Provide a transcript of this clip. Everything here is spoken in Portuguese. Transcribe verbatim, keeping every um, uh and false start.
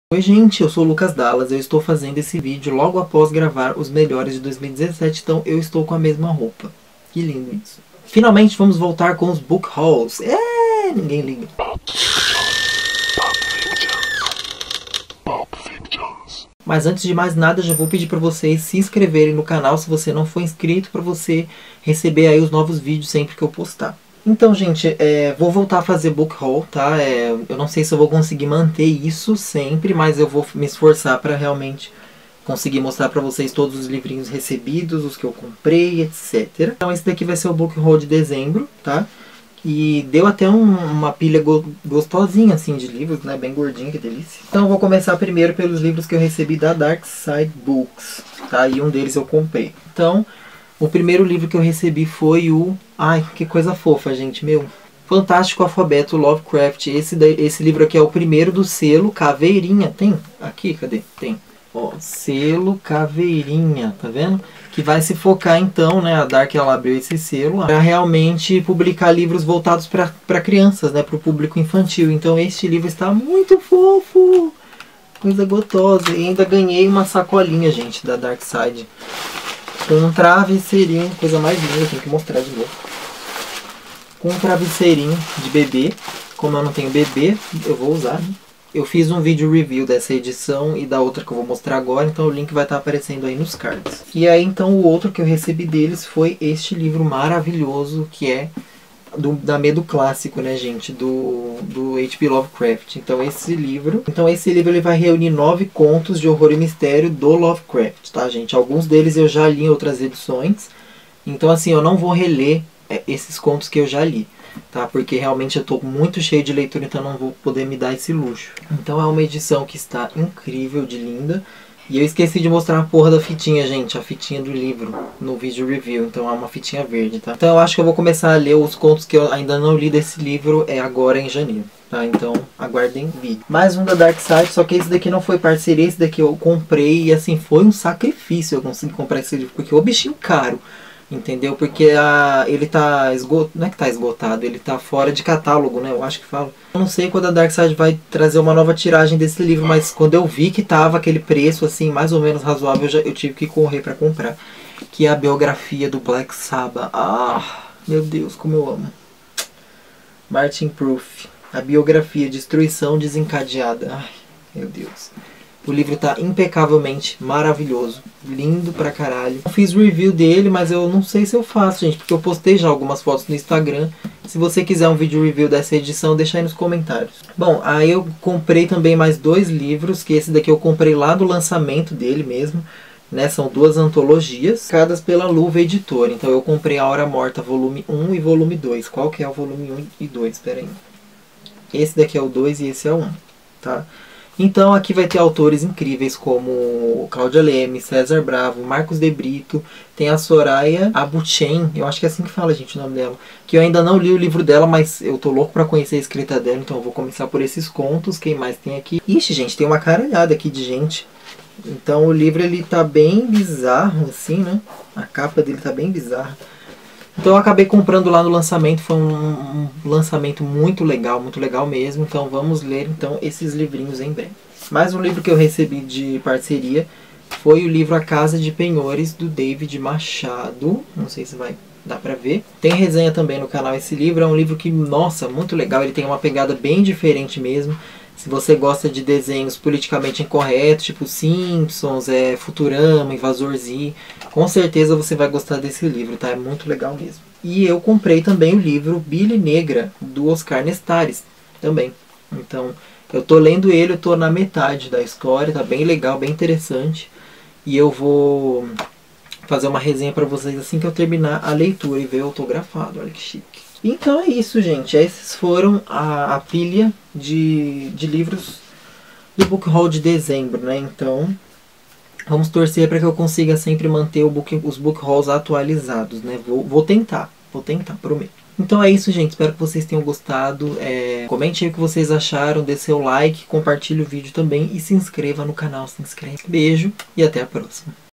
Oi gente, eu sou o Lucas Dallas, eu estou fazendo esse vídeo logo após gravar os melhores de dois mil e dezessete, então eu estou com a mesma roupa. Que lindo isso. Finalmente vamos voltar com os book hauls. É, ninguém liga. Mas antes de mais nada, já vou pedir para vocês se inscreverem no canal se você não for inscrito, para você receber aí os novos vídeos sempre que eu postar. Então, gente, é, vou voltar a fazer book haul, tá? É, eu não sei se eu vou conseguir manter isso sempre, mas eu vou me esforçar para realmente conseguir mostrar para vocês todos os livrinhos recebidos, os que eu comprei, etcétera. Então esse daqui vai ser o book haul de dezembro, tá? E deu até um, uma pilha go gostosinha, assim, de livros, né? Bem gordinha, que delícia. Então eu vou começar primeiro pelos livros que eu recebi da Dark Side Books, tá? E um deles eu comprei. Então, o primeiro livro que eu recebi foi o... Ai, que coisa fofa, gente, meu. Fantástico Alfabeto Lovecraft. Esse, daí, esse livro aqui é o primeiro do selo Caveirinha. Tem? Aqui, cadê? Tem. Ó, selo Caveirinha, tá vendo? Que vai se focar então, né? A Dark, ela abriu esse selo para realmente publicar livros voltados para crianças, né? Para o público infantil. Então este livro está muito fofo. Coisa gostosa. E ainda ganhei uma sacolinha, gente, da Dark Side. Com um travesseirinho, coisa mais linda, tenho que mostrar de novo. Com um travesseirinho de bebê. Como eu não tenho bebê, eu vou usar, né? Eu fiz um vídeo review dessa edição e da outra que eu vou mostrar agora, então o link vai estar aparecendo aí nos cards. E aí então o outro que eu recebi deles foi este livro maravilhoso, que é do, da Medo Clássico, né, gente, do, do H P Lovecraft. Então esse livro, então esse livro ele vai reunir nove contos de horror e mistério do Lovecraft, tá, gente? Alguns deles eu já li em outras edições, então assim, eu não vou reler é, esses contos que eu já li, tá? Porque realmente eu tô muito cheio de leitura, então não vou poder me dar esse luxo. Então é uma edição que está incrível, de linda. E eu esqueci de mostrar a porra da fitinha, gente, a fitinha do livro no vídeo review, então é uma fitinha verde, tá? Então eu acho que eu vou começar a ler os contos que eu ainda não li desse livro é agora em janeiro, tá? Então aguardem vídeo. Mais um da Dark Side, só que esse daqui não foi parceria, esse daqui eu comprei e assim, foi um sacrifício eu conseguir comprar esse livro, porque é o bichinho caro. Entendeu? Porque a, ele tá esgotado, não é que tá esgotado, ele tá fora de catálogo, né? Eu acho que falo. Eu não sei quando a Dark Side vai trazer uma nova tiragem desse livro, mas quando eu vi que tava aquele preço assim, mais ou menos razoável, eu, já, eu tive que correr pra comprar. Que é a biografia do Black Sabbath. Ah, meu Deus, como eu amo. Martin Proof. A biografia Destruição Desencadeada. Ai, meu Deus. O livro tá impecavelmente maravilhoso, lindo pra caralho. Eu fiz review dele, mas eu não sei se eu faço, gente, porque eu postei já algumas fotos no Instagram. Se você quiser um vídeo review dessa edição, deixa aí nos comentários. Bom, aí eu comprei também mais dois livros, que esse daqui eu comprei lá do lançamento dele mesmo, né? São duas antologias, publicadas pela Luva Editora. Então eu comprei A Hora Morta volume um e volume dois. Qual que é o volume um e dois? Espera aí. Esse daqui é o dois e esse é o um, tá? Então aqui vai ter autores incríveis como Cláudia Leme, César Bravo, Marcos de Brito, tem a Soraya Abuchen, eu acho que é assim que fala, gente, o nome dela, que eu ainda não li o livro dela, mas eu tô louco pra conhecer a escrita dela, então eu vou começar por esses contos. Quem mais tem aqui? Ixi, gente, tem uma caralhada aqui de gente. Então o livro ele tá bem bizarro, assim, né? A capa dele tá bem bizarra. Então eu acabei comprando lá no lançamento, foi um, um lançamento muito legal, muito legal mesmo. Então vamos ler então esses livrinhos em breve. Mais um livro que eu recebi de parceria foi o livro A Casa de Penhores, do David Machado. Não sei se vai dar pra ver. Tem resenha também no canal esse livro, é um livro que, nossa, muito legal. Ele tem uma pegada bem diferente mesmo. Se você gosta de desenhos politicamente incorretos, tipo Simpsons, é, Futurama, Invasor Z, com certeza você vai gostar desse livro, tá? É muito legal mesmo. E eu comprei também o livro Billy Negra, do Oscar Nestares, também. Então, eu tô lendo ele, eu tô na metade da história, tá bem legal, bem interessante. E eu vou fazer uma resenha pra vocês assim que eu terminar a leitura e ver autografado, olha que chique. Então é isso, gente. Esses foram a, a pilha de, de livros do book haul de dezembro, né? Então vamos torcer para que eu consiga sempre manter o book, os book hauls atualizados, né? Vou, vou tentar, vou tentar, prometo. Então é isso, gente. Espero que vocês tenham gostado. É, comente aí o que vocês acharam, dê seu like, compartilhe o vídeo também e se inscreva no canal. Se inscreve. Beijo e até a próxima.